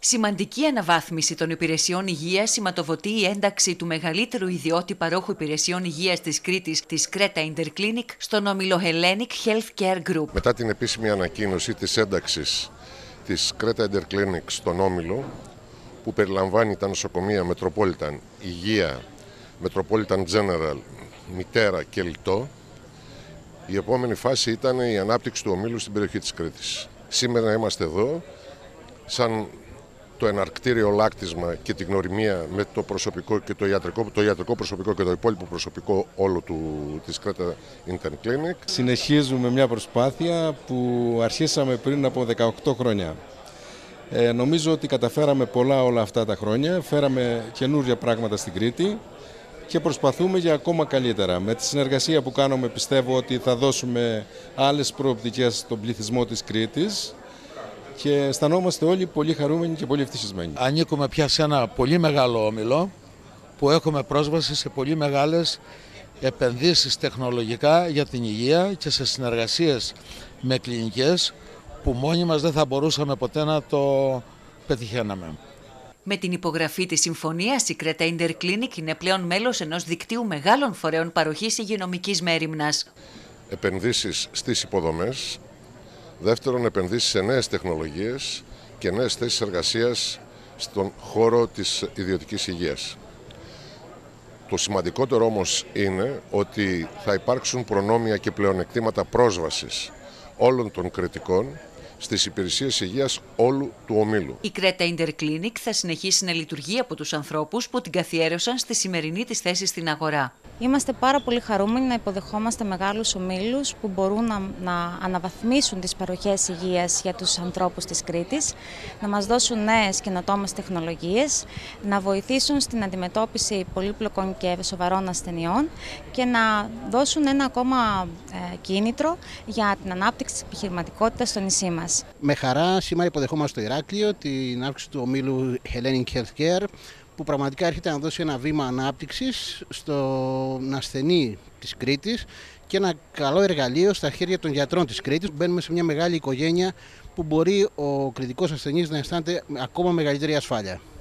Σημαντική αναβάθμιση των υπηρεσιών υγείας σηματοδοτεί η ένταξη του μεγαλύτερου ιδιώτη παρόχου υπηρεσιών υγείας της Κρήτης, της Creta Interclinic, στον όμιλο Hellenic Healthcare Group. Μετά την επίσημη ανακοίνωση της ένταξης της Creta Interclinic στον όμιλο, που περιλαμβάνει τα νοσοκομεία Metropolitan, Υγεία, Metropolitan General, Μητέρα και Λιτό, η επόμενη φάση ήταν η ανάπτυξη του ομίλου στην περιοχή της Κρήτης. Σήμερα είμαστε εδώ σαν το εναρκτήριο λάκτισμα και την γνωριμία με το προσωπικό και το ιατρικό προσωπικό και το υπόλοιπο προσωπικό όλο της Creta Interclinic. Συνεχίζουμε μια προσπάθεια που αρχίσαμε πριν από 18 χρόνια. Νομίζω ότι καταφέραμε πολλά όλα αυτά τα χρόνια, φέραμε καινούργια πράγματα στην Κρήτη και προσπαθούμε για ακόμα καλύτερα. Με τη συνεργασία που κάνουμε πιστεύω ότι θα δώσουμε άλλες προοπτικές στον πληθυσμό της Κρήτης και αισθανόμαστε όλοι πολύ χαρούμενοι και πολύ ευτυχισμένοι. Ανήκουμε πια σε ένα πολύ μεγάλο όμιλο που έχουμε πρόσβαση σε πολύ μεγάλες επενδύσεις τεχνολογικά για την υγεία και σε συνεργασίες με κλινικές που μόνοι μας δεν θα μπορούσαμε ποτέ να το πετυχαίναμε. Με την υπογραφή της συμφωνίας, η Creta Interclinic είναι πλέον μέλος ενός δικτύου μεγάλων φορέων παροχής υγειονομικής μέριμνας. Επενδύσεις στις υποδομές. Δεύτερον, επενδύσεις σε νέες τεχνολογίες και νέες θέσεις εργασίας στον χώρο της ιδιωτικής υγείας. Το σημαντικότερο όμως είναι ότι θα υπάρξουν προνόμια και πλεονεκτήματα πρόσβασης όλων των κρητικών στις υπηρεσίες υγείας όλου του ομίλου. Η Creta Interclinic θα συνεχίσει να λειτουργεί από τους ανθρώπους που την καθιέρωσαν στη σημερινή της θέση στην αγορά. Είμαστε πάρα πολύ χαρούμενοι να υποδεχόμαστε μεγάλους ομίλους που μπορούν να αναβαθμίσουν τις παροχές υγείας για τους ανθρώπους της Κρήτης, να μας δώσουν νέες καινοτόμες τεχνολογίες, να βοηθήσουν στην αντιμετώπιση πολύπλοκων και σοβαρών ασθενειών και να δώσουν ένα ακόμα κίνητρο για την ανάπτυξη της επιχειρηματικότητας στο νησί μας. Με χαρά σήμερα υποδεχόμαστε στο Ηράκλειο την αύξηση του ομίλου Hellenic Healthcare, που πραγματικά έρχεται να δώσει ένα βήμα ανάπτυξης στον ασθενή της Κρήτης και ένα καλό εργαλείο στα χέρια των γιατρών της Κρήτης. Μπαίνουμε σε μια μεγάλη οικογένεια που μπορεί ο κρητικός ασθενής να αισθάνεται ακόμα μεγαλύτερη ασφάλεια.